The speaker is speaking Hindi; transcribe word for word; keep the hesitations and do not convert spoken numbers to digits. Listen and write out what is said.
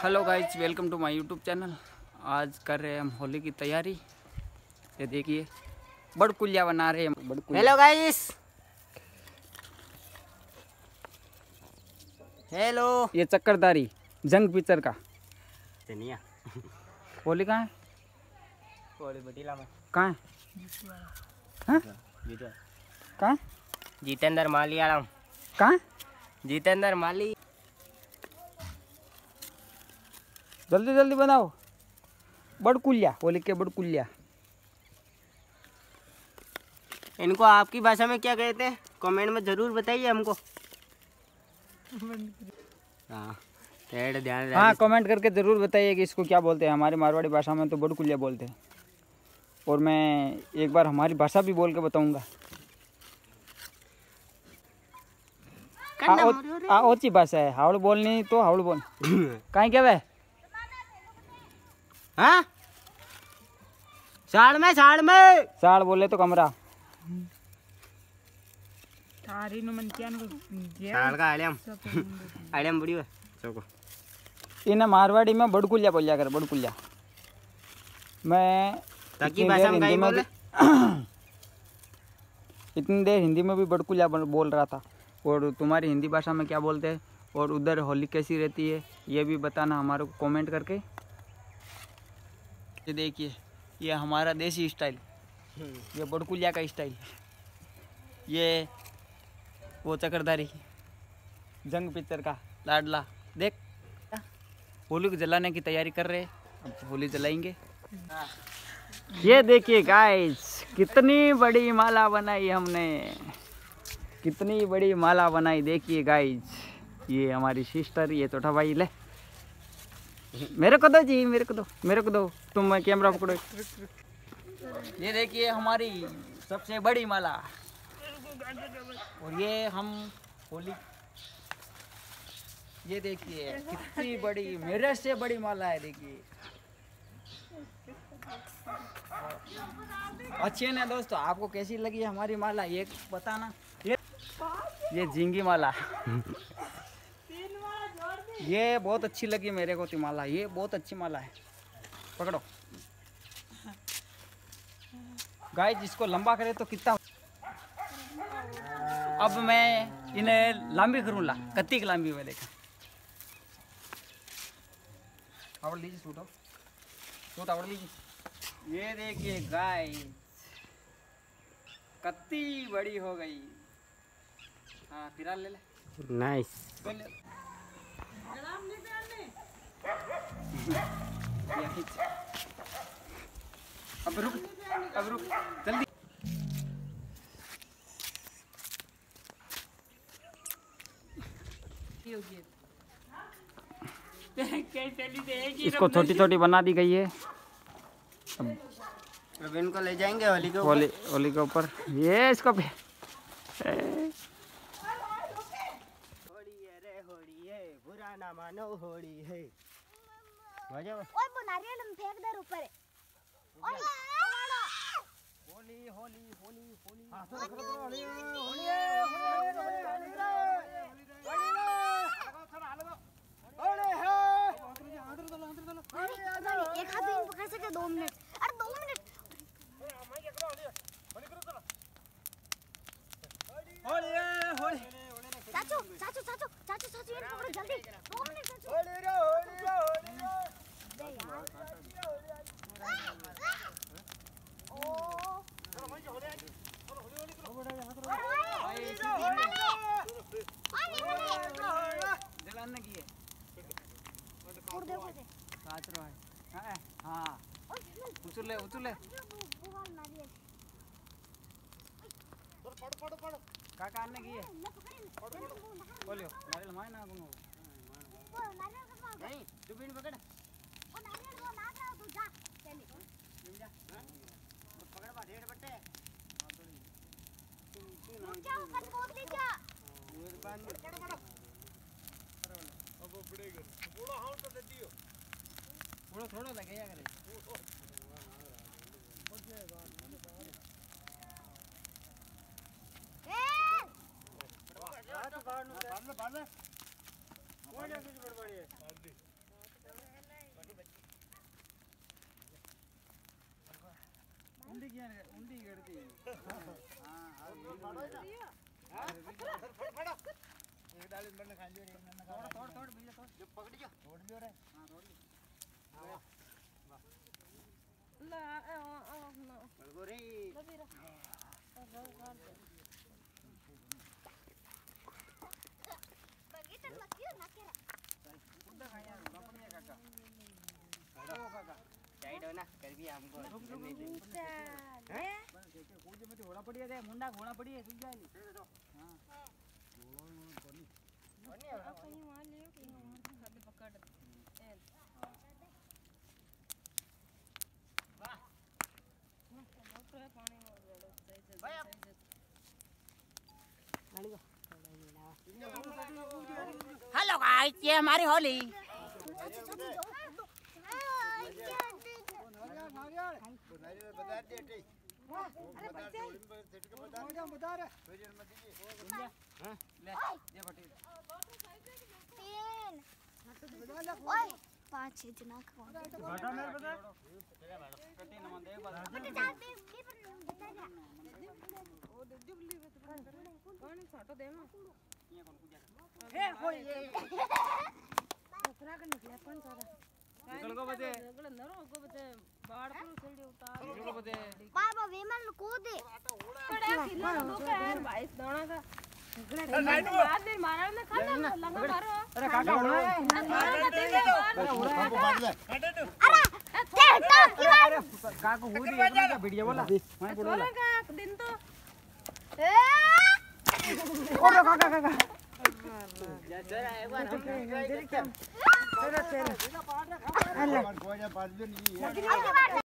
Hello guys, welcome to my YouTube channel. आज कर रहे हैं हम होली की तैयारी। ये देखिए बड़कुलिया बना रहे हैं बड़कुलिया। Hello guys, hello. ये चक्करदारी जंग पिक्चर का धनिया होली कहाँ है? होली बटीला में कहाँ है? हाँ? कहाँ है? जितेंद्र माली आराम कहाँ है? जितेंद्र माली। जल्दी जल्दी बनाओ बड़कुलिया, होली के बड़कुलिया। इनको आपकी भाषा में क्या कहते हैं? कमेंट में जरूर बताइए हमको। हाँ, ध्यान हाँ, कमेंट करके ज़रूर बताइए कि इसको क्या बोलते हैं। हमारी मारवाड़ी भाषा में तो बड़कुलिया बोलते हैं, और मैं एक बार हमारी भाषा भी बोल के बताऊंगा। आ ओची भाषा है, हावड़ बोलनी तो हावड़ बोल। कहीं क्या वे? हाँ, साड़ में साड़ में साड़ बोले तो कमरा। साड़ का आलियम आलियम बड़ी है चौको। इन्हें मारवाड़ी में बड़कुलिया बोल जाकर बड़कुलिया। मैं ताकि भाषा में बोले इतनी देर हिंदी में भी बड़कुलिया बोल रहा था। और तुम्हारी हिंदी भाषा में क्या बोलते हैं, और उधर होली कैसी रहती है ये भी बताना हमारे को कमेंट करके। ये देखिए, ये हमारा देसी स्टाइल, ये बड़कुलिया का स्टाइल। ये वो चक्रधारी जंग पिक्चर का लाडला। देख, होली को जलाने की तैयारी कर रहे हैं, अब होली जलाएंगे। ये देखिए गाइस, कितनी बड़ी माला बनाई हमने, कितनी बड़ी माला बनाई। देखिए गाइस, ये हमारी सिस्टर, ये छोटा भाई। ले मेरे को दो जी, मेरे को दो, मेरे को दो। तुम मैं कैमरा पकड़ो। ये देखिए हमारी सबसे बड़ी माला, और ये हम होली, ये देखिए कितनी बड़ी, मेरे से बड़ी माला है। देखिए अच्छी है ना दोस्तों? आपको कैसी लगी हमारी माला ये बताना। ये ये झींगी माला ये बहुत अच्छी लगी मेरे को। माला ये बहुत अच्छी माला है, पकड़ो। गाइस, जिसको लंबा करे तो कितना। अब मैं इन्हें लंबी करूँगा, कत्ती की लंबी में। देखा आवड़ लीजिए, सूट सूट आवड़ लीजिए। ये देखिए गाइस, कत्ती बड़ी हो गई। हाँ, फिर ले ले। नाइस। अब रुक, अब रुक, जल्दी। इसको छोटी छोटी बना दी गई है। अब इनको ले जाएंगे होली के होली होली के ऊपर। ये इसको पे होली है रे होली है, बुरा ना मानो होली है। ओए वो नारियल हम फेंक दे ऊपर। ओए होली होली होली होली होली होली एक हाथ में पकड़ सके दो मिनट। अरे दो मिनट। चाचू चाचू चाचू चाचू चाचू ये पकड़ो जल्दी, दो मिनट चाचू। जलाने की है। और देखो से काच रहा है। हाँ हाँ, उचले उचले। काका आने की है। बोलियो नारियल माय ना गुनो। नहीं तू भी पकड़। वो नारियल वो ना जाओ तू जा चली तुम जा। पकड़ बा ढेर बट्टे। रुक जाओ, कट बोल दी क्या? ये बांध पकड़ पकड़। अब पड़ेगा थोड़ा हां तो दे दियो। थोड़ा थोड़ा लगेगा करे। ए बांध बांध बांध। कोई नहीं बड़बड़ी है। उंडी करती है हां एक डाली बनने खा लियो एक नन्ना थोड़ा थोड़ा थोड़ा बीजा थोड़ा जो पकड़ जो छोड़ दियो रे हां थोड़ वाह ला ओ ओ नो बड़गो रे लबीरा बगीचा लकीर ना केरा उंडा खाया रपड़िया काका ओ काका साइड हो ना कर भी हमको नहीं दे हैं बस के कूजे में घोड़ा पड़ी है मुंडा घोड़ा पड़ी है सुन जाएगी हां बनी है कहीं मार लियो कहीं मार खाते पकड़ ए वाह डॉक्टर पानी में सही से भाई सही से गाड़ी को हेलो गाइस ये हमारी होली नारियल बता दे टे अरे बच्चे सेट के बता दे बता रे नारियल मत दीजिए हां ले ये बटी तीन ओए पांच छह जना खाओ घाटा मेरे बता कटी न मन दे बता बेटा डाल दे ये पर बता जा ओ दे जुबली में तो कौन फोटो दे ना ये कौन पूजा ए होई ये कपड़ा का निकले कौन सारा निकल को बजे निकल नरो को बचे बाड़ को छेड़ी उतार निकल को बजे बाबा विमल को दे पड़ा किलो दो का यार बाईस दाना का बाद में मारा ने खाना लंगा मारो अरे काका उड़ा मारा ना दे दे काटे तो अरे ते तो अरे काका हुई का वीडियो बोला मैं बोला सोलह का दिन तो ए ओरे काका काका जरा एक बार हम तेरा तेरा कोई ना पाट दे नहीं अगली बार